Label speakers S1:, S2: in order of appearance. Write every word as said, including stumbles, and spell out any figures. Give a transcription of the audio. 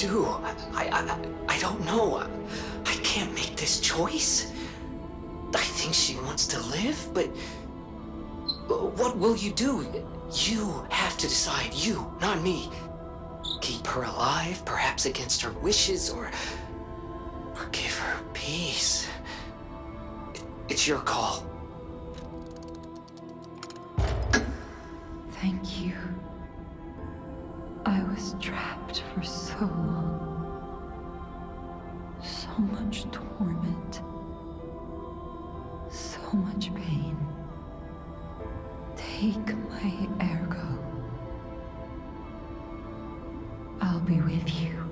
S1: do? I, I, I don't know. I can't make this choice. I think she wants to live, but what will you do? You have to decide. You, not me. Keep her alive, perhaps against her wishes, or, or give her peace. It's your call.
S2: Thank you. I was trapped for so long. So much torment. So much pain. Take my ergo. I'll be with you.